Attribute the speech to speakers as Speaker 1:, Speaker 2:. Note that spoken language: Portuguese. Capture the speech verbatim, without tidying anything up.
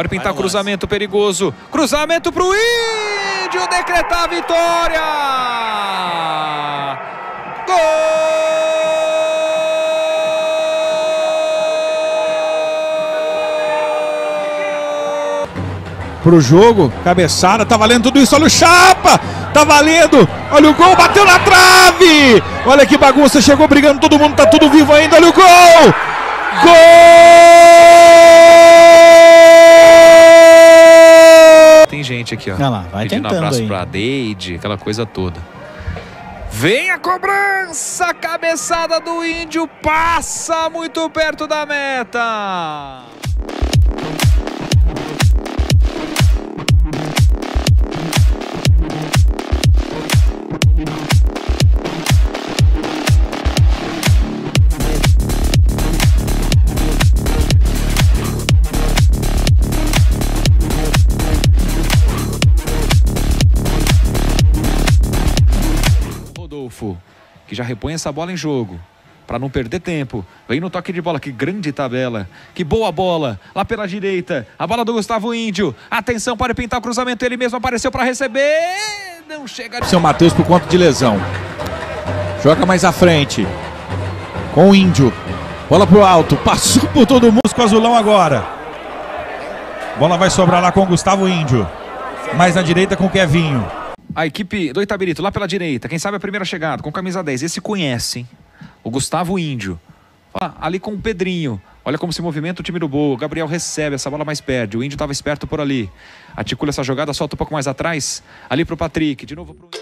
Speaker 1: Pode pintar cruzamento perigoso. Cruzamento pro Índio decretar a vitória. Gol!
Speaker 2: Pro jogo, cabeçada, tá valendo tudo isso, olha o Chapa, tá valendo, olha o gol, bateu na trave, olha que bagunça, chegou brigando todo mundo, tá tudo vivo ainda, olha o gol, gol!
Speaker 1: Tem gente aqui, ó,
Speaker 3: Olha lá, vai
Speaker 1: pedindo
Speaker 3: tentando
Speaker 1: abraço
Speaker 3: aí.
Speaker 1: pra Deide, aquela coisa toda. Vem a cobrança, cabeçada do Índio, passa muito perto da meta. Rodolfo, que já repõe essa bola em jogo, para não perder tempo. Vem no toque de bola, que grande tabela, que boa bola, lá pela direita, a bola do Gustavo Índio. Atenção, pode pintar o cruzamento, ele mesmo apareceu para receber, não chega.
Speaker 2: Seu Matheus por conta de lesão, joga mais à frente, com o Índio, bola pro alto, passou por todo mundo com o azulão agora. Bola vai sobrar lá com o Gustavo Índio, mais na direita com o Kevinho.
Speaker 1: A equipe do Itabirito, lá pela direita, quem sabe a primeira chegada, com camisa dez, esse conhece, hein? O Gustavo Índio. Ah, ali com o Pedrinho. Olha como se movimenta o time do Boa. O Gabriel recebe, essa bola mais perde. O Índio estava esperto por ali. Articula essa jogada, solta um pouco mais atrás. Ali pro Patrick, de novo pro...